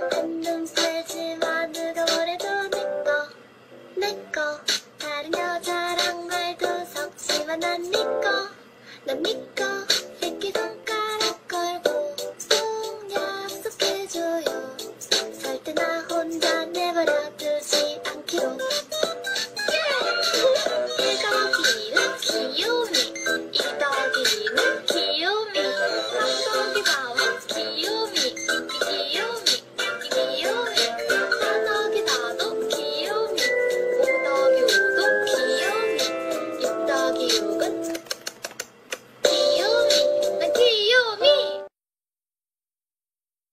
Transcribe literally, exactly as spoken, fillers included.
한눈 팔지 마. 누가 뭐래도 내꺼 내꺼. 다른 여자랑 말도 섞지 마. 난 니꺼 난 니꺼.